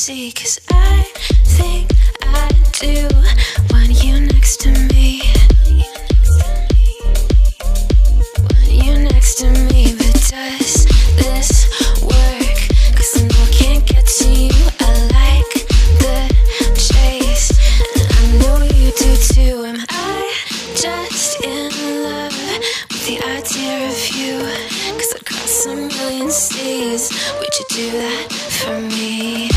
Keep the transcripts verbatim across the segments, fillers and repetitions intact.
see, 'cause I think I do want you next to me. Want you next to me, but does this work? 'Cause I know I can't get to you. I like the chase, and I know you do too. Am I just in love with the idea of you? 'Cause across a million seas, would you do that for me?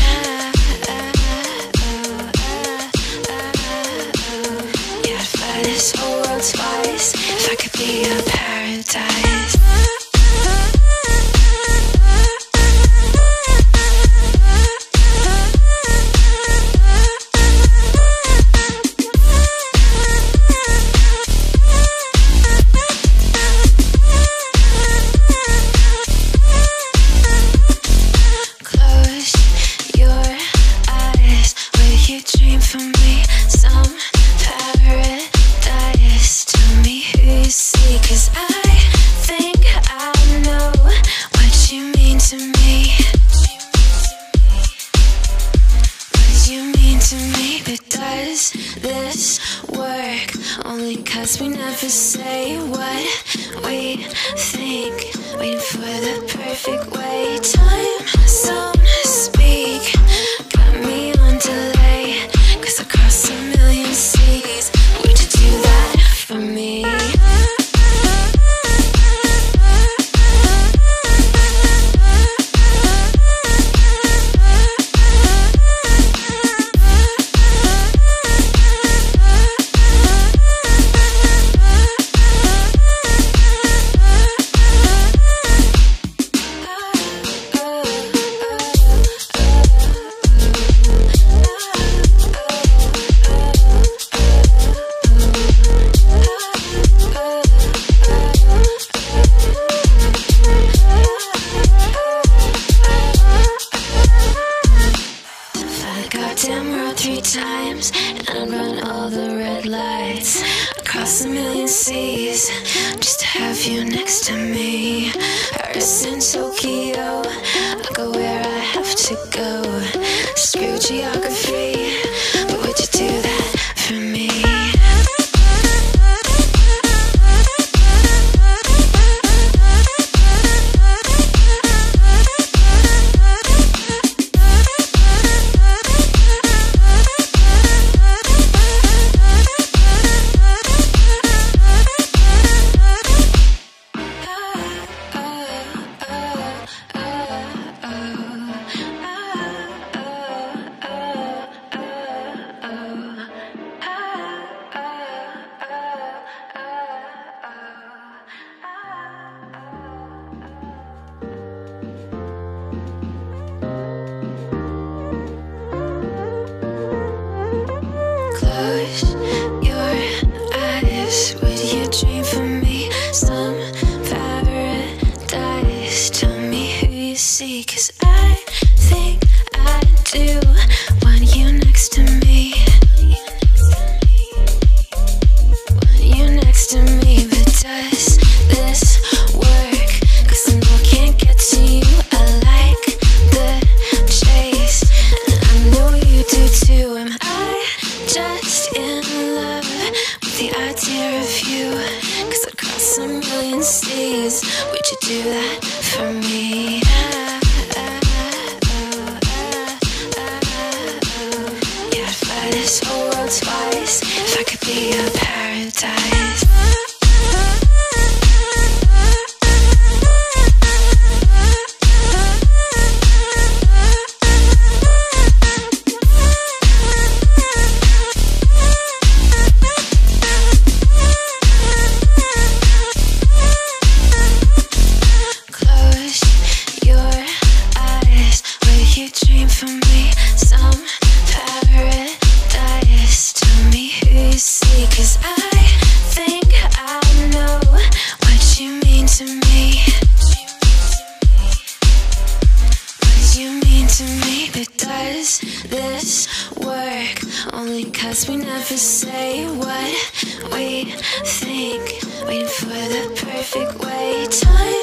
Yeah, I'd fly this whole world twice if I could be your paradise. This work only 'cause we never say what we think, waiting for the perfect way. Time zone speak, got me on delay, 'cause across a million seas, would you do that for me? Damn world three times, and I'd run all the red lights across a million seas just to have you next to me. Paris and Tokyo, I'll go where I have to go. Screw geography, but would you do that for me? Close your eyes, would you dream for me? Some paradise, tell me who you see, 'cause I think I do want you next to me. Want you next to me, but does this work? 'Cause I know I can't get to you. I like the chase, and I know you do too. Am I just in love with the idea of you? 'Cause across a million seas, would you do that for me? Yeah, I'd fly this whole world twice if I could be your paradise. This work only 'cause we never say what we think, waiting for the perfect way. Time